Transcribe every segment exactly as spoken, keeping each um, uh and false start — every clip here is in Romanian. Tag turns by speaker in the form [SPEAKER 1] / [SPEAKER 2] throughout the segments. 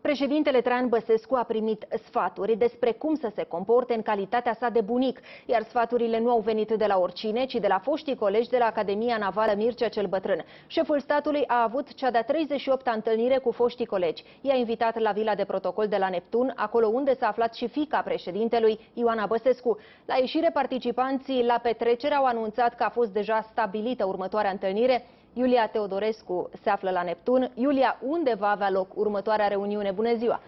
[SPEAKER 1] Președintele Traian Băsescu a primit sfaturi despre cum să se comporte în calitatea sa de bunic, iar sfaturile nu au venit de la oricine, ci de la foștii colegi de la Academia Navală Mircea cel Bătrân. Șeful statului a avut cea de-a treizeci și opta întâlnire cu foștii colegi. I-a invitat la vila de protocol de la Neptun, acolo unde s-a aflat și fiica președintelui, Ioana Băsescu. La ieșire, participanții la petrecere au anunțat că a fost deja stabilită următoarea întâlnire. Iulia Teodorescu se află la Neptun. Iulia, unde va avea loc următoarea reuniune? Bună ziua!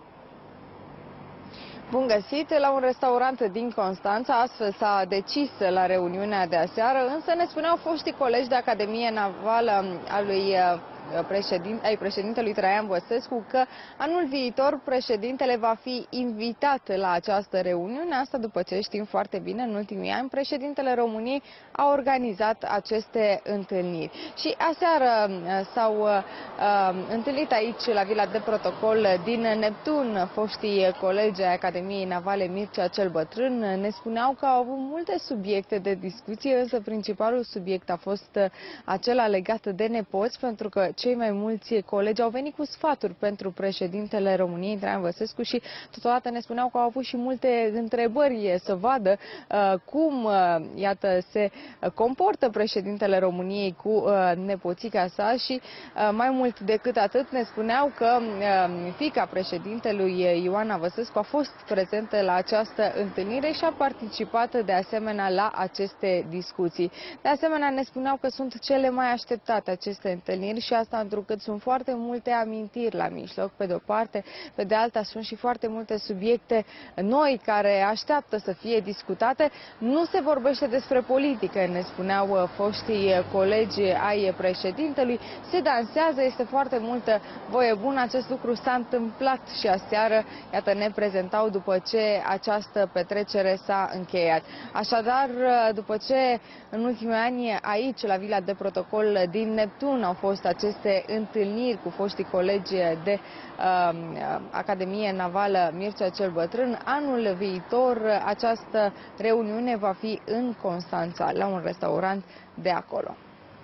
[SPEAKER 2] Bun găsit! La un restaurant din Constanța, astfel s-a decis la reuniunea de aseară, însă ne spuneau foștii colegi de Academie Navală a lui Președinte, ai președintelui Traian Băsescu că anul viitor președintele va fi invitat la această reuniune. Asta după ce știm foarte bine, în ultimii ani, președintele României a organizat aceste întâlniri. Și aseară s-au uh, întâlnit aici, la vila de protocol din Neptun, foștii colegi ai Academiei Navale Mircea cel Bătrân. Ne spuneau că au avut multe subiecte de discuție, însă principalul subiect a fost acela legat de nepoți, pentru că cei mai mulți colegi au venit cu sfaturi pentru președintele României, Traian Băsescu, și totodată ne spuneau că au avut și multe întrebări să vadă uh, cum, uh, iată, se comportă președintele României cu uh, nepoțica sa și uh, mai mult decât atât ne spuneau că uh, fiica președintelui Ioana Băsescu a fost prezentă la această întâlnire și a participat de asemenea la aceste discuții. De asemenea, ne spuneau că sunt cele mai așteptate aceste întâlniri și asta întrucât sunt foarte multe amintiri la mijloc, pe de o parte, pe de alta sunt și foarte multe subiecte noi care așteaptă să fie discutate. Nu se vorbește despre politică, ne spuneau foștii colegi ai președintelui, se dansează, este foarte multă voie bună. Acest lucru s-a întâmplat și aseară, iată, ne prezentau după ce această petrecere s-a încheiat. Așadar, după ce în ultimii ani aici, la vila de protocol din Neptun, au fost aceste întâlniri cu foștii colegi de uh, Academie Navală Mircea cel Bătrân, anul viitor această reuniune va fi în Constanța, la un restaurant de acolo.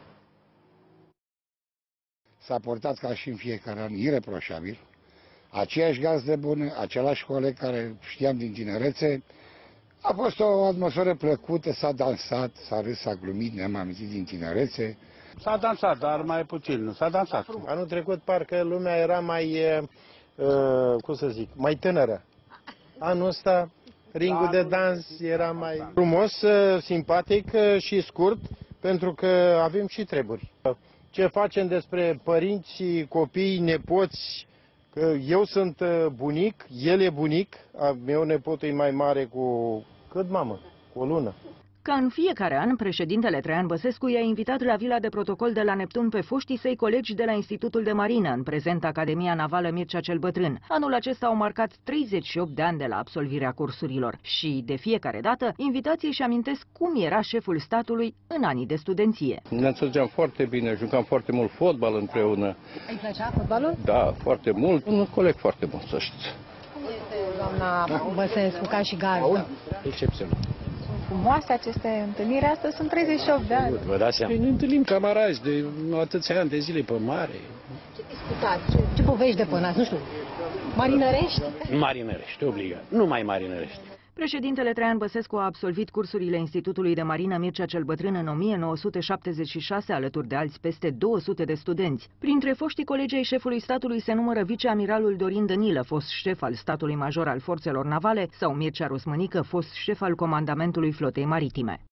[SPEAKER 3] S-a portat ca și în fiecare an ireproșabil, aceeași gazdă bună, același coleg care știam din tinerețe. A fost o atmosferă plăcută, s-a dansat, s-a râs, s-a glumit, ne-am amintit din tinerețe.
[SPEAKER 4] S-a dansat, dar mai puțin, nu s-a dansat.
[SPEAKER 5] Anul trecut parcă lumea era mai, uh, cum să zic, mai tânără. Anul ăsta ringul de dans era mai frumos, simpatic și scurt, pentru că avem și treburi. Ce facem despre părinți, copii, nepoți, că eu sunt bunic, el e bunic, a meu nepotul e mai mare cu cât, mamă? Cu o lună.
[SPEAKER 6] Ca în fiecare an, președintele Traian Băsescu i-a invitat la vila de protocol de la Neptun pe foștii săi colegi de la Institutul de Marină, în prezent Academia Navală Mircea cel Bătrân. Anul acesta au marcat treizeci și opt de ani de la absolvirea cursurilor și, de fiecare dată, invitații își amintesc cum era șeful statului în anii de studenție.
[SPEAKER 4] Ne înțelegeam foarte bine, jucam foarte mult fotbal împreună.
[SPEAKER 2] Îi plăcea fotbalul?
[SPEAKER 4] Da, foarte mult. Un coleg foarte bun, să știți.
[SPEAKER 2] Cum este doamna Băsescu ca și gazdă?
[SPEAKER 4] Excepțional.
[SPEAKER 2] Frumoase aceste întâlniri, astăzi sunt treizeci și opt de ani.
[SPEAKER 4] Vă dați seama? Păi ne întâlnim camarazi de atâția ani de zile pe mare.
[SPEAKER 2] Ce discutați? Ce, ce povești de până azi? Nu știu. Marinărești?
[SPEAKER 4] Marinărești, obligat. Numai marinărești.
[SPEAKER 6] Președintele Traian Băsescu a absolvit cursurile Institutului de Marină Mircea cel Bătrân în o mie nouă sute șaptezeci și șase, alături de alți peste două sute de studenți. Printre foștii colegi ai șefului statului se numără viceamiralul Dorin Dănilă, fost șef al statului major al forțelor navale, sau Mircea Rusmănică, fost șef al comandamentului flotei maritime.